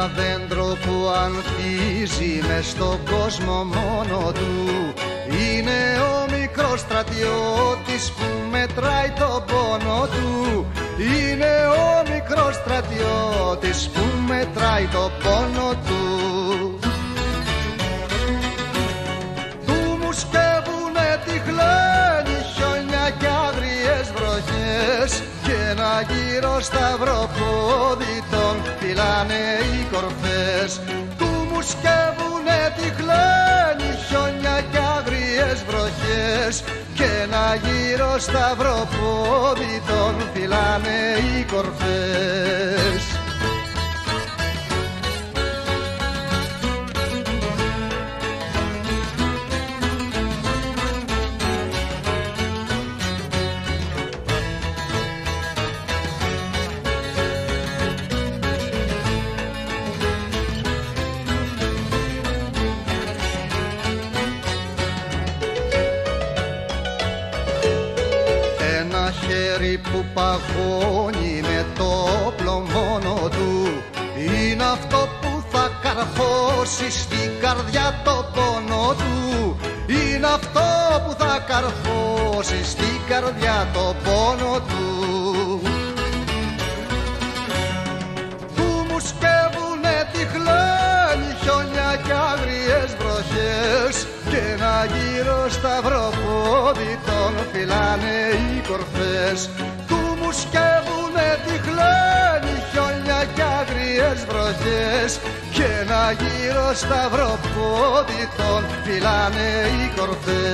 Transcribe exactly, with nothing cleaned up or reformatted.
ένα δέντρο που ανθίζει μες στον κόσμο μόνο του. Είναι ο μικρός στρατιώτης που μετράει τον πόνο του. Είναι ο μικρός στρατιώτης που μετράει τον πόνο του. Του μου σκεύουνε τυχλένοι χιόνια κι άγριες βροχές και ένα γύρο σταυροπόδι τον φυλάνε οι κορφές. Του μου σκεύουνε τυχλένοι χιόνια κι άγριες βροχές και ένα γύρο σταυροπόδι τον φυλάνε οι κορφές. Χέρι που παγώνει με το όπλο μόνο του είναι αυτό που θα καρφώσει στην καρδιά το πόνο του. Είναι αυτό που θα καρφώσει στην καρδιά το πόνο του. Του μου σκεύουνε τυχλένοι χιόνια κι άγριες βροχές και ένα γύρο σταυροπόδι τον φυλάνε οι κορφές. Του μου σκεύουνε τυχλένοι χιόνια κι άγριες βροχές και ένα γύρο σταυροπόδι τον φυλάνε οι κορφές.